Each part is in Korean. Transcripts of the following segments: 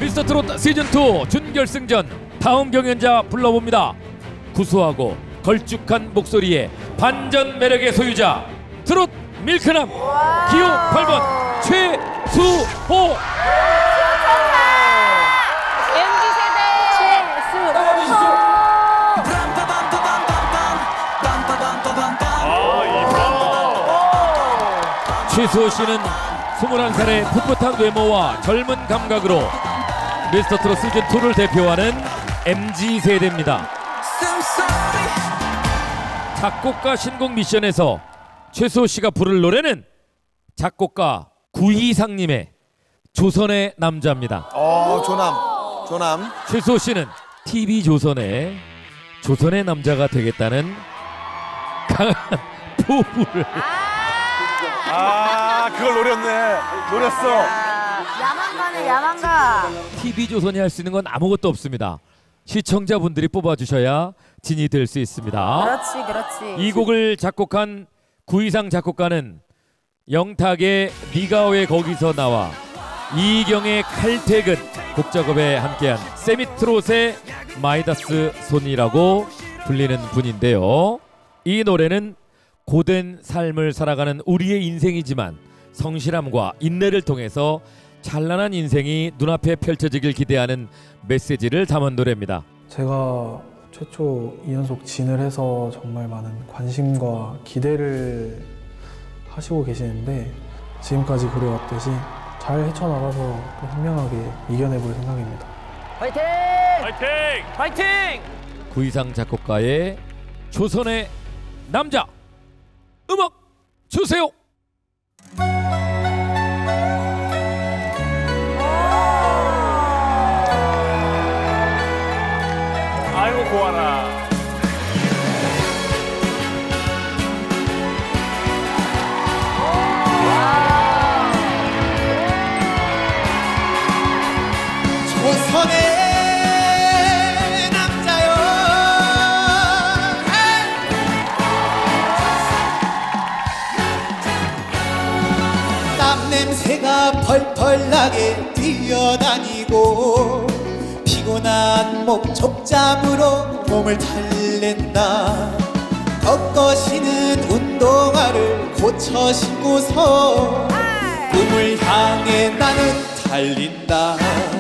미스터트롯 시즌2 준결승전 다음 경연자 불러봅니다. 구수하고 걸쭉한 목소리에 반전 매력의 소유자 트롯 밀크남 기호 8번 최수호. 최수호 씨는 21살의 풋풋한 외모와 젊은 감각으로 미스터트롯 시즌2를 대표하는 MZ세대입니다. 작곡가 신곡 미션에서 최수호 씨가 부를 노래는 작곡가 구희상님의 조선의 남자입니다. 조남. 최수호 씨는 TV조선의 조선의 남자가 되겠다는 강한 포부를 그걸 노렸어. 야망가네, 야망가. TV조선이 할 수 있는 건 아무것도 없습니다. 시청자분들이 뽑아주셔야 진이 될 수 있습니다. 그렇지. 이 곡을 작곡한 구희상 작곡가는 영탁의 네가 왜 거기서 나와, 이경의 칼퇴근 곡 작업에 함께한 세미트롯의 마이다스 손이라고 불리는 분인데요. 이 노래는 고된 삶을 살아가는 우리의 인생이지만 성실함과 인내를 통해서 찬란한 인생이 눈앞에 펼쳐지길 기대하는 메시지를 담은 노래입니다. 제가 최초 2연속 진을 해서 정말 많은 관심과 기대를 하시고 계시는데 지금까지 그래왔듯이 잘 헤쳐나가서 또 현명하게 이겨내볼 생각입니다. 화이팅! 화이팅! 화이팅! 구희상 작곡가의 조선의 남자 음악 주세요. 아이고 고아라. 조선의 남자요. 땀 냄새가 펄펄 나게 뛰어다니고 피곤한 목 족잠으로 몸을 달랜다. 꺾어지는 운동화를 고쳐 신고서 꿈을 향해 나는 달린다.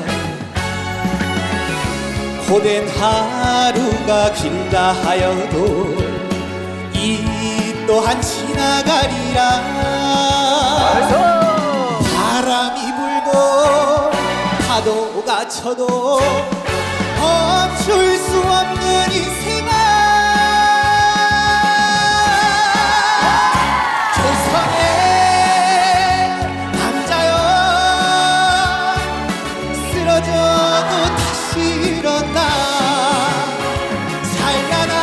고된 하루가 길다 하여도 이 또한 지나가리라. 바람이 불고 파도가 쳐도 멈출 수 없는 이 생활. 조선의 남자여. 쓰러져도 다시 일어나. 찬란한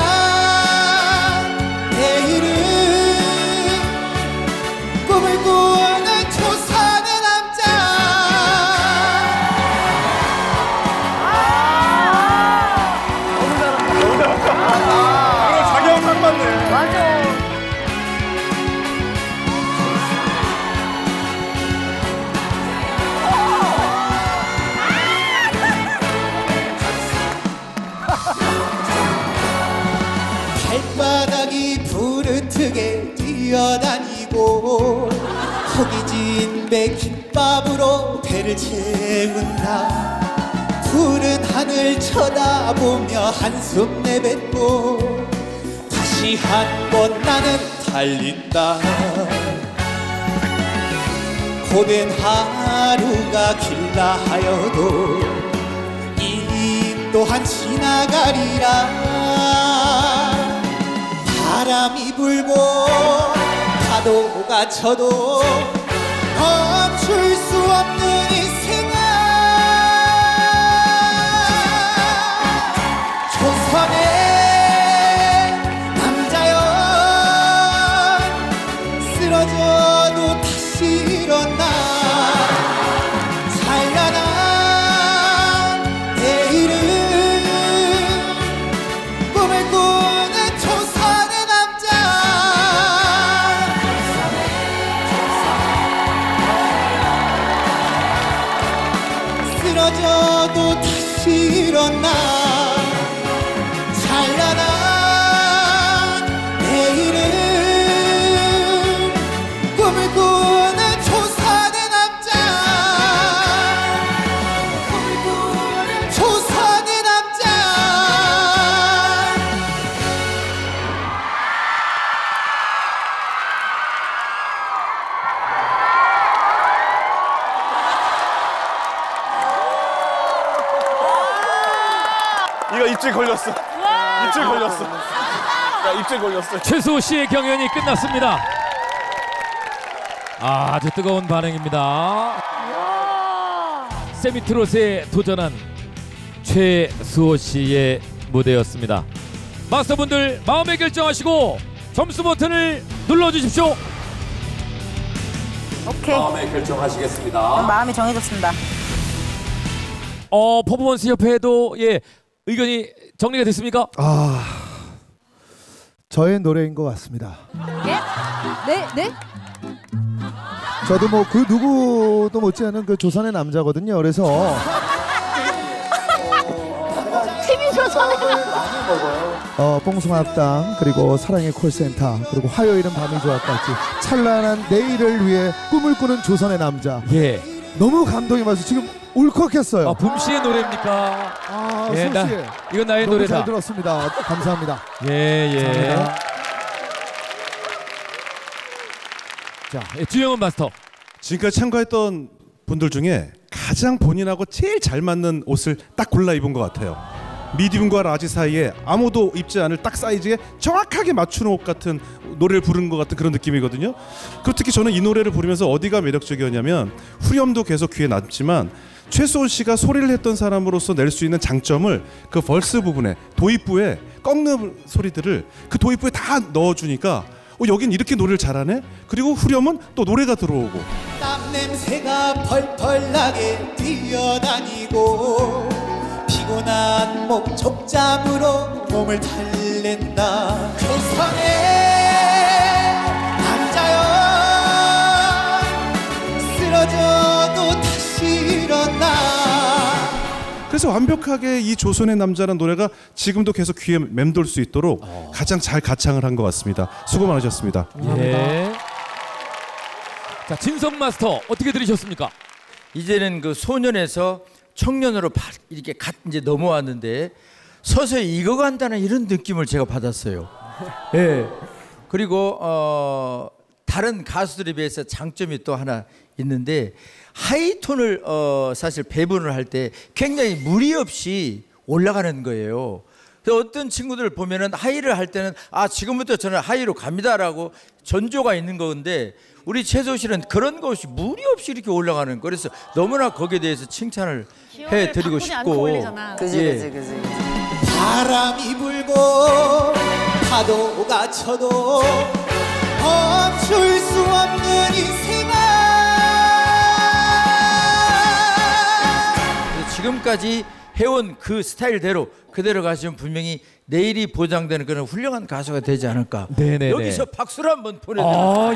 내일은 꿈을 꾸는 조선의 남자. 자기 영상 맞네. 맞아. 발바닥이 부르트게 뛰어다니고 허기진 배 김밥으로 배를 채운다. 푸른 하늘 쳐다보며 한숨 내뱉고 다시 한번 나는 달린다. 고된 하루가 길다 하여도 이 또한 지나가리라. 바람이 불고 파도가 쳐도 멈출 수 없는 이 생활. 조선의 남자여. 쓰러져도 다시 일어나. 찬란한 내일은 꿈을 꾸는 조선의 남자. 쓰러져도 다시 일어나 찬란한 내일을 꿈을 꾸는 조선의 남자 꿈을 꾸는 조선의 남자 이거 입질 걸렸어. 입질 걸렸어. 야, 입질 걸렸어. 최수호 씨의 경연이 끝났습니다. 아주 뜨거운 반응입니다. 세미트롯에 도전한 최수호 씨의 무대였습니다. 마스터분들 마음의 결정하시고 점수 버튼을 눌러주십시오. 오케이. 마음의 결정하시겠습니다. 마음이 정해졌습니다. 퍼포먼스 협회에도 의견이 정리가 됐습니까? 저의 노래인 것 같습니다. 예? 네? 저도 뭐 그 누구도 못지않은 그 조선의 남자거든요. 그래서 팀이 조선의 뽕숭아학당 그리고 사랑의 콜센터 그리고 화요일은 밤이 좋아까지 찬란한 내일을 위해 꿈을 꾸는 조선의 남자. 예. 너무 감동이 와서 지금 울컥했어요. 붐 씨의 노래입니까? 예, 수호 씨. 이건 나의 너무 노래다. 잘 들었습니다. 감사합니다. 예. 감사합니다. 자, 주영은 마스터. 지금까지 참가했던 분들 중에 가장 본인하고 제일 잘 맞는 옷을 딱 골라 입은 것 같아요. 미디움과 라지 사이에 아무도 입지 않을 딱 사이즈에 정확하게 맞추는 옷 같은 노래를 부르는 것 같은 그런 느낌이거든요. 그리고 특히 저는 이 노래를 부르면서 어디가 매력적이었냐면 후렴도 계속 귀에 남지만 최수호 씨가 소리를 했던 사람으로서 낼 수 있는 장점을 그 벌스 부분에 도입부에 꺾는 소리들을 그 도입부에 다 넣어주니까 여긴 이렇게 노래를 잘하네? 그리고 후렴은 또 노래가 들어오고 땀 냄새가 펄펄 나게 뛰어다니고 피곤한 목 족잠으로 몸을 달랜다 조선의 남자여 쓰러져도 다시 일어나 그래서 완벽하게 이 조선의 남자라는 노래가 지금도 계속 귀에 맴돌 수 있도록 가장 잘 가창을 한 것 같습니다. 수고 많으셨습니다. 예. 자, 진성 마스터 어떻게 들으셨습니까? 이제는 그 소년에서 청년으로 이렇게 이제 넘어왔는데 서서히 익어간다는 이런 느낌을 제가 받았어요. 예. 그리고 다른 가수들에 비해서 장점이 또 하나 있는데 하이톤을 사실 배분을 할 때 굉장히 무리 없이 올라가는 거예요. 그래서 어떤 친구들 보면은 하이를 할 때는 지금부터 저는 하이로 갑니다라고 전조가 있는 건데 우리 최수호 씨는 그런 거 없이 무리 없이 이렇게 올라가는 거. 그래서 너무나 거기에 대해서 칭찬을 해드리고 싶고. 그지. 바람이 불고 파도가 쳐도 멈출 수 없는 이 생활 지금까지 해온 그 스타일대로 그대로 가시면 분명히 내일이 보장되는 그런 훌륭한 가수가 되지 않을까. 네네네. 여기서 박수를 한번 보내드립니다.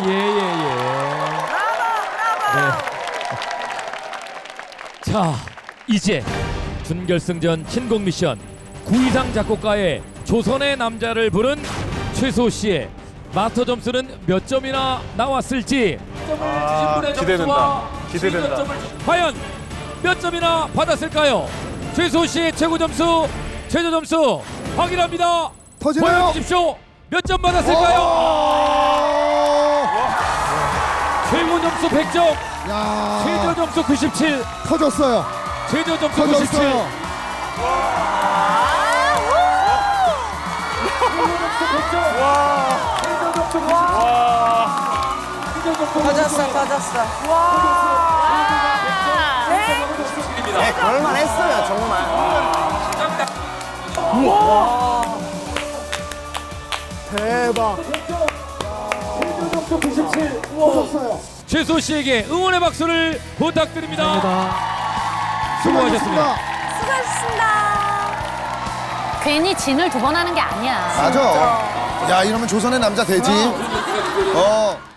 네. 자, 이제 준결승전 신곡 미션 9이상 작곡가의 조선의 남자를 부른 최수호 씨의 마스터 점수는 몇 점이나 나왔을지 기대된다. 기대된다. 과연 몇 점이나 받았을까요? 최수호 씨의 최고 점수, 최저 점수 확인합니다. 터지나요? 보여주십시오. 몇 점 받았을까요? 최고 점수 100점, 야, 최저 점수 97, 터졌어요. 최저 점수 97. 터졌어요. 터졌어. 네, 그럴만 했어요, 정말. 대박. 최수호 씨에게 응원의 박수를 부탁드립니다. 수고하셨습니다. 수고하셨습니다. 괜히 진을 두 번 하는 게 아니야. 맞아. 야, 이러면 조선의 남자 되지.